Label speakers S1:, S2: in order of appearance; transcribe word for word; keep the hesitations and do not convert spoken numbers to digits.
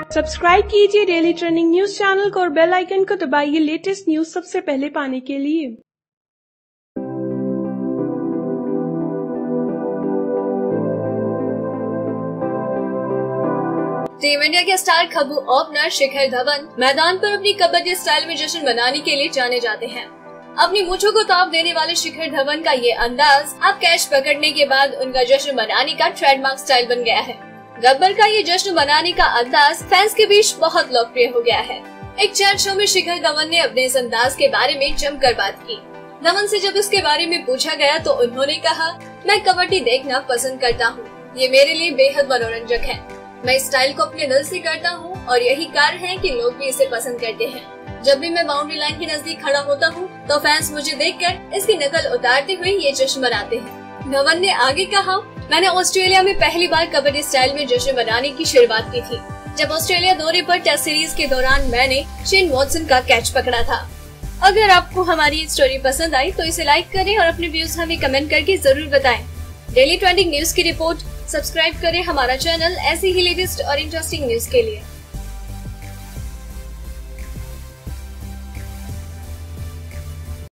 S1: Subscribe कीजिए daily trending news channel को और बेल आइकन को दबाइए लेटेस्ट न्यूज सबसे पहले पाने के लिए।
S2: टीम इंडिया के स्टार खबू ओपनर शिखर धवन मैदान पर अपनी कबड्डी स्टाइल में जश्न मनाने के लिए जाने जाते हैं। अपनी मूंछों को ताप देने वाले शिखर धवन का ये अंदाज अब कैच पकड़ने के बाद उनका जश्न मनाने का ट्रेडमार्क स्टाइल बन गया है। गब्बर का ये जश्न मनाने का अंदाज फैंस के बीच बहुत लोकप्रिय हो गया है। एक चैट शो में शिखर धवन ने अपने इस अंदाज के बारे में जमकर बात की। धवन से जब इसके बारे में पूछा गया तो उन्होंने कहा, मैं कबड्डी देखना पसंद करता हूँ, ये मेरे लिए बेहद मनोरंजक है। मैं इस स्टाइल को अपने दिल से करता हूँ और यही कारण है कि लोग भी इसे पसंद करते हैं। जब भी मैं बाउंड्री लाइन के नजदीक खड़ा होता हूँ तो फैंस मुझे देखकर इसकी नकल उतारते हुए ये जश्न मनाते हैं। धवन ने आगे कहा, मैंने ऑस्ट्रेलिया में पहली बार कबड्डी स्टाइल में जश्न मनाने की शुरुआत की थी जब ऑस्ट्रेलिया दौरे पर टेस्ट सीरीज के दौरान मैंने शेन वॉटसन का कैच पकड़ा था। अगर आपको हमारी स्टोरी पसंद आई तो इसे लाइक करें और अपने व्यूज हमें कमेंट करके जरूर बताएं। डेली ट्रेंडिंग न्यूज की रिपोर्ट सब्सक्राइब करें हमारा चैनल ऐसी ही लेटेस्ट और इंटरेस्टिंग न्यूज के लिए।